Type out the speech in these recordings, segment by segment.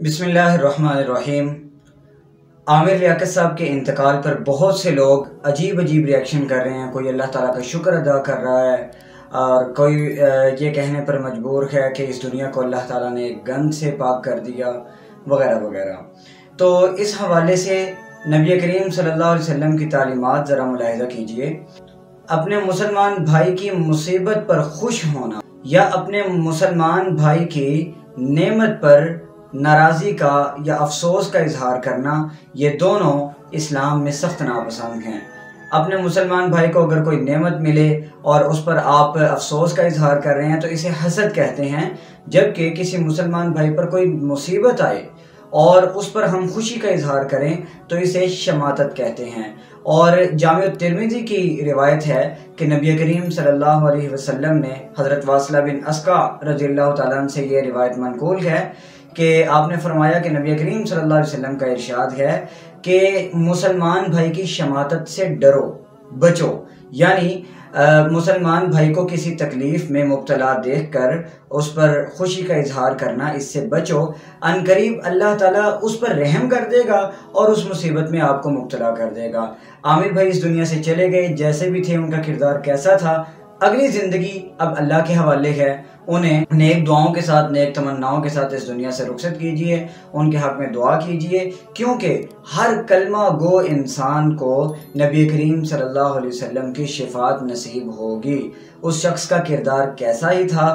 बिस्मिल्लाहिर्रहमानिर्रहीम। आमिर लियाकत साहब के इंतकाल पर बहुत से लोग अजीब अजीब रिएक्शन कर रहे हैं। कोई अल्लाह ताला का शुक्र अदा कर रहा है और कोई ये कहने पर मजबूर है कि इस दुनिया को अल्लाह ताला ने गंद से पाक कर दिया वगैरह वगैरह। तो इस हवाले से नबी करीम सल्लल्लाहु अलैहि वसल्लम की तालीमात ज़रा मुलाहिज़ा कीजिए। अपने मुसलमान भाई की मुसीबत पर खुश होना या अपने मुसलमान भाई की नेमत पर नाराज़ी का या अफसोस का इजहार करना, ये दोनों इस्लाम में सख्त नापसंद हैं। अपने मुसलमान भाई को अगर कोई नेमत मिले और उस पर आप अफसोस का इजहार कर रहे हैं तो इसे हसद कहते हैं, जबकि किसी मुसलमान भाई पर कोई मुसीबत आए और उस पर हम खुशी का इजहार करें तो इसे शमातत कहते हैं। और जामिअ तिर्मिज़ी की रिवायत है कि नबी करीम सल्लल्लाहु अलैहि वसल्लम ने हज़रत वासिला बिन अस्का रज़ियल्लाहु ताला अन्हु से ये रिवायत मनकूल है कि आपने फरमाया कि नबी करीम सल्लल्लाहु अलैहि वसल्लम का इरशाद है कि मुसलमान भाई की शमातत से डरो, बचो। यानी मुसलमान भाई को किसी तकलीफ़ में मुब्तला देखकर उस पर खुशी का इजहार करना, इससे बचो। अनकरीब अल्लाह ताला उस पर रहम कर देगा और उस मुसीबत में आपको मुब्तला कर देगा। आमिर भाई इस दुनिया से चले गए, जैसे भी थे उनका किरदार कैसा था, अगली ज़िंदगी अब अल्लाह के हवाले है। उन्हें नेक दुआओं के साथ, नेक तमन्नाओं के साथ इस दुनिया से रुखसत कीजिए, उनके हक़ में दुआ कीजिए, क्योंकि हर कलमा गो इंसान को नबी करीम सल्लल्लाहु अलैहि वसल्लम की शिफात नसीब होगी। उस शख्स का किरदार कैसा ही था,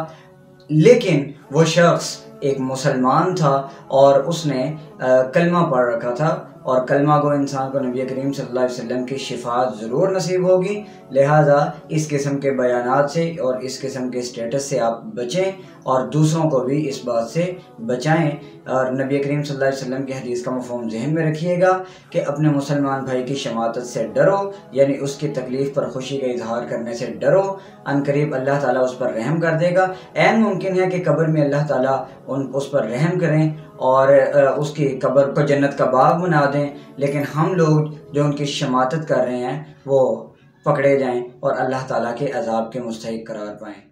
लेकिन वो शख्स एक मुसलमान था और उसने कलमा पढ़ रखा था, और कलमा गो इंसान को नबी करीम सल्लल्लाहु अलैहि वसल्लम की शिफात ज़रूर नसीब होगी। लिहाजा इस किस्म के बयानात से और इस किस्म के स्टेटस से आप बचें और दूसरों को भी इस बात से बचाएं। और नबी करीम सल्लल्लाहु अलैहि वसल्लम की हदीस का मफ़हूम ज़हन में रखिएगा कि अपने मुसलमान भाई की शमातत से डरो, यानी उसकी तकलीफ़ पर खुशी का इजहार करने से डरो। अनकरीब अल्लाह ताला उस पर रहम कर देगा। ऐन मुमकिन है कि कब्र में अल्लाह ताला उस पर रहम करें और उसकी कब्र को जन्नत का बाग बना दें, लेकिन हम लोग जो उनकी शमातत कर रहे हैं वो पकड़े जाएं और अल्लाह ताला के अज़ाब के मुस्तहिक़ करार पाएँ।